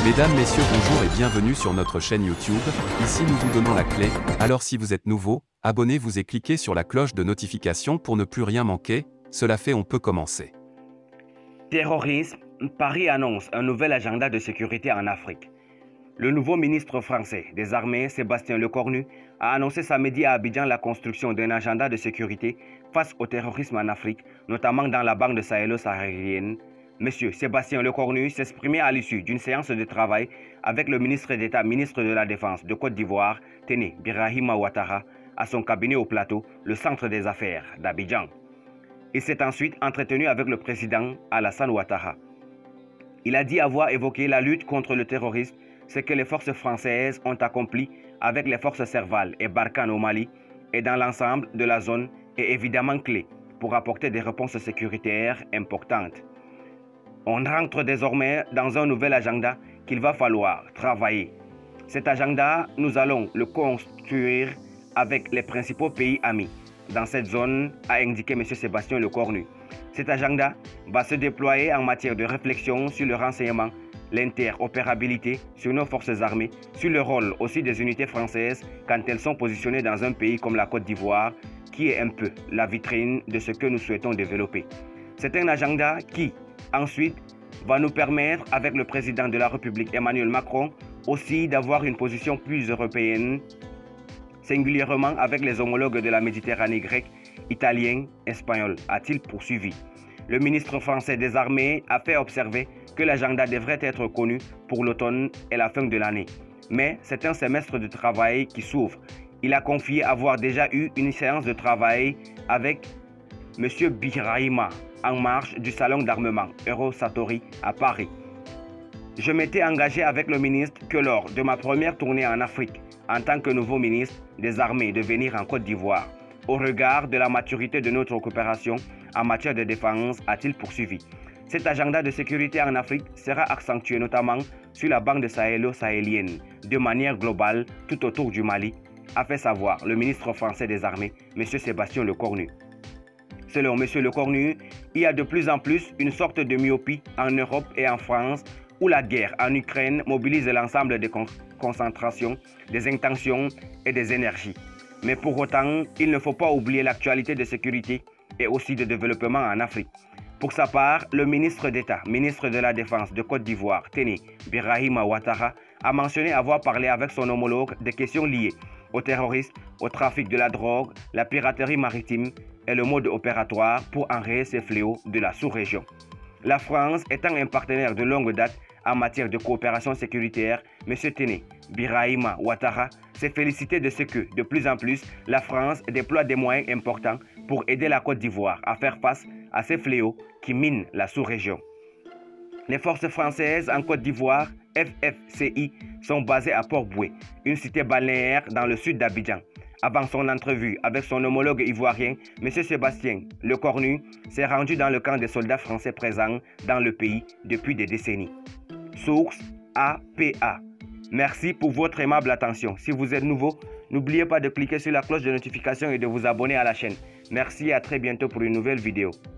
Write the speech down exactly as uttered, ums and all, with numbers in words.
Mesdames, Messieurs, bonjour et bienvenue sur notre chaîne YouTube. Ici nous vous donnons la clé, alors si vous êtes nouveau, abonnez-vous et cliquez sur la cloche de notification pour ne plus rien manquer. Cela fait, on peut commencer. Terrorisme, Paris annonce un nouvel agenda de sécurité en Afrique. Le nouveau ministre français des Armées, Sébastien Lecornu, a annoncé samedi à Abidjan la construction d'un agenda de sécurité face au terrorisme en Afrique, notamment dans la bande sahélo-saharienne. Monsieur Sébastien Lecornu s'exprimait à l'issue d'une séance de travail avec le ministre d'État, ministre de la Défense de Côte d'Ivoire, Téné Birahima Ouattara, à son cabinet au plateau, le centre des affaires d'Abidjan. Il s'est ensuite entretenu avec le président Alassane Ouattara. Il a dit avoir évoqué la lutte contre le terrorisme, ce que les forces françaises ont accompli avec les forces Serval et Barkhane au Mali et dans l'ensemble de la zone est évidemment clé pour apporter des réponses sécuritaires importantes. On rentre désormais dans un nouvel agenda qu'il va falloir travailler. Cet agenda, nous allons le construire avec les principaux pays amis dans cette zone, a indiqué M. Sébastien Lecornu. Cet agenda va se déployer en matière de réflexion sur le renseignement, l'interopérabilité sur nos forces armées, sur le rôle aussi des unités françaises quand elles sont positionnées dans un pays comme la Côte d'Ivoire, qui est un peu la vitrine de ce que nous souhaitons développer. C'est un agenda qui, ensuite, va nous permettre, avec le président de la République Emmanuel Macron, aussi d'avoir une position plus européenne, singulièrement avec les homologues de la Méditerranée grecque, italienne, espagnole, a-t-il poursuivi. Le ministre français des Armées a fait observer que l'agenda devrait être connu pour l'automne et la fin de l'année. Mais c'est un semestre de travail qui s'ouvre. Il a confié avoir déjà eu une séance de travail avec M. Birahima en marge du salon d'armement Eurosatori à Paris. Je m'étais engagé avec le ministre que lors de ma première tournée en Afrique, en tant que nouveau ministre des Armées, de venir en Côte d'Ivoire. Au regard de la maturité de notre coopération en matière de défense, a-t-il poursuivi. Cet agenda de sécurité en Afrique sera accentué notamment sur la bande sahélo-sahélienne, de manière globale tout autour du Mali, a fait savoir le ministre français des Armées, M. Sébastien Lecornu. Selon M. Lecornu, il y a de plus en plus une sorte de myopie en Europe et en France où la guerre en Ukraine mobilise l'ensemble des con concentrations, des intentions et des énergies. Mais pour autant, il ne faut pas oublier l'actualité de sécurité et aussi de développement en Afrique. Pour sa part, le ministre d'État, ministre de la Défense de Côte d'Ivoire, Téné Birahima Ouattara, a mentionné avoir parlé avec son homologue des questions liées au terrorisme, au trafic de la drogue, la piraterie maritime et le mode opératoire pour enrayer ces fléaux de la sous-région. La France étant un partenaire de longue date en matière de coopération sécuritaire, M. Téné Birahima Ouattara s'est félicité de ce que, de plus en plus, la France déploie des moyens importants pour aider la Côte d'Ivoire à faire face à ces fléaux qui minent la sous-région. Les forces françaises en Côte d'Ivoire, F F C I, sont basées à Port-Boué, une cité balnéaire dans le sud d'Abidjan. Avant son entrevue avec son homologue ivoirien, M. Sébastien Lecornu s'est rendu dans le camp des soldats français présents dans le pays depuis des décennies. Source A P A. Merci pour votre aimable attention. Si vous êtes nouveau, n'oubliez pas de cliquer sur la cloche de notification et de vous abonner à la chaîne. Merci et à très bientôt pour une nouvelle vidéo.